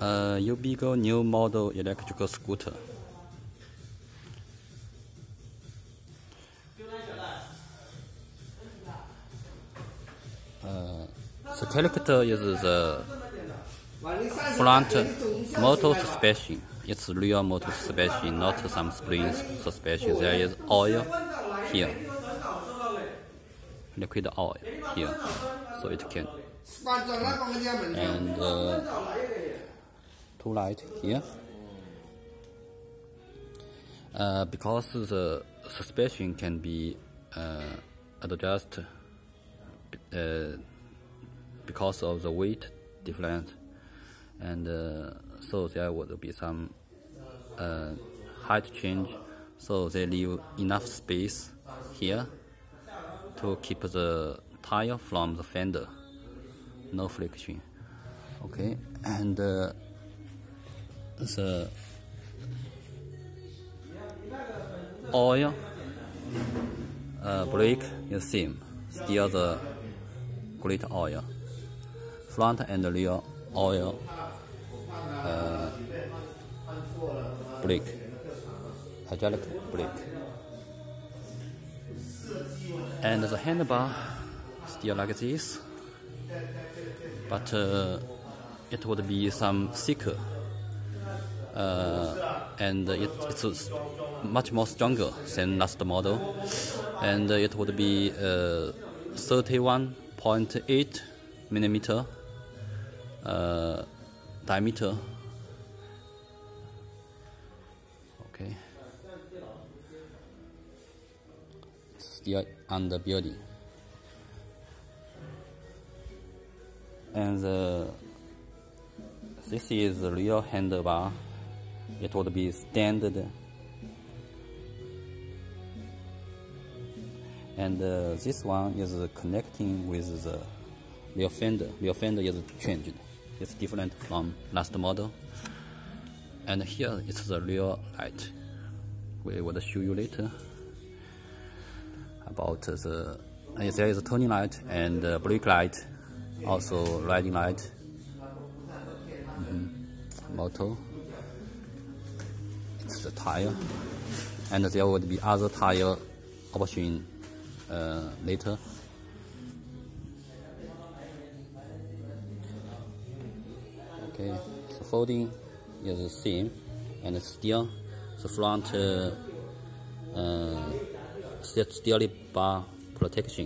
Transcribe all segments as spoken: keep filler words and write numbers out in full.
uh, Ubigo new model electrical scooter. Uh, the character is the front motor suspension. It's real motor suspension, not some spring suspension. There is oil here, liquid oil here, so it can. And uh, two lights here. Uh, because the suspension can be uh, adjusted uh, because of the weight difference, and uh, so there would be some uh, height change, so they leave enough space here to keep the tire from the fender, no friction. Okay, and uh, the oil uh, brake is same, still the great oil. Front and rear oil uh, brake, hydraulic brake. And the handlebar still like this, but uh, it would be some thicker, uh, and it, it's much more stronger than last model, and it would be uh, thirty-one point eight millimeter uh, diameter. Okay, still under building. And uh, this is the real handlebar. It would be standard. And uh, this one is connecting with the rear fender. Rear fender is changed. It's different from last model. And here it's the rear light. We will show you later about the. Uh, there is a turning light and uh, brake light, also riding light. Mm-hmm. Motor. It's the tire, and there would be other tire option uh, later. Okay, the folding is the same, and still the front uh, uh, steel bar protection.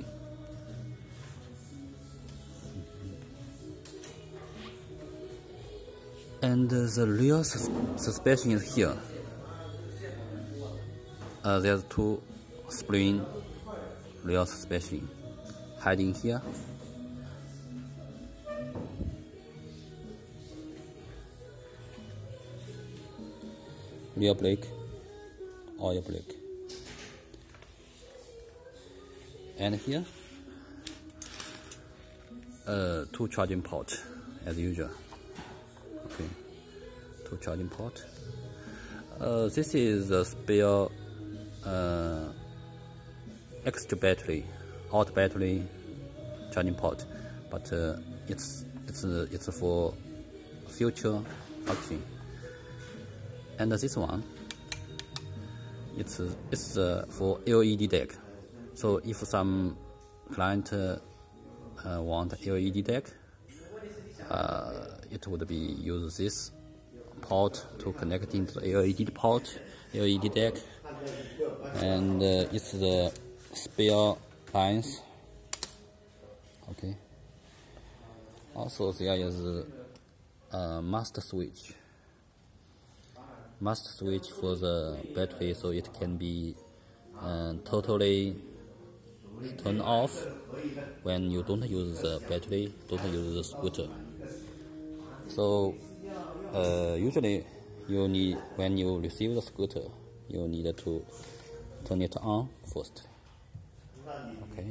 And uh, the rear sus suspension is here. Uh, there's two spring rear suspension hiding here. Rear brake, oil brake. And here, uh, two charging ports as usual. Okay, two charging ports. Uh, this is a spare uh, extra battery, out battery charging port, but uh, it's it's uh, it's for future function. And this one, it's uh, it's uh, for L E D deck. So if some client uh, uh, want L E D deck, uh, it would be use this port to connect into the L E D port, L E D deck, and uh, it's the spare lines. Okay. Also there is a master switch. Master switch for the battery, so it can be uh, totally turned off when you don't use the battery, don't use the scooter. So uh, usually you need, when you receive the scooter, you need to turn it on first. Okay.